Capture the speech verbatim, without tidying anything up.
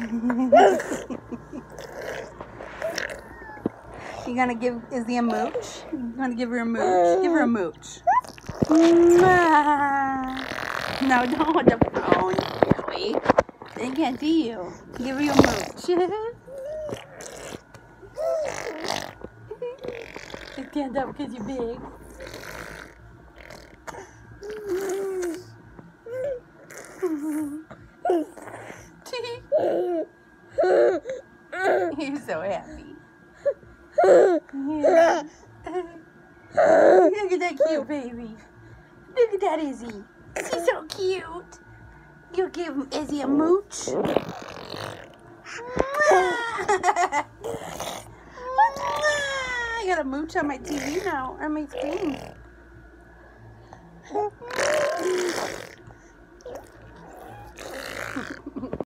You gonna give Izzy a mooch? You gonna give her a mooch? Give her a mooch. No, don't hold the phone, Joey. They can't see you. Give her your mooch. You stand up because you're big. He's so happy. Yeah. Look at that cute baby. Look at that Izzy. She's so cute. You give Izzy a mooch. I got a mooch on my T V now, on my screen.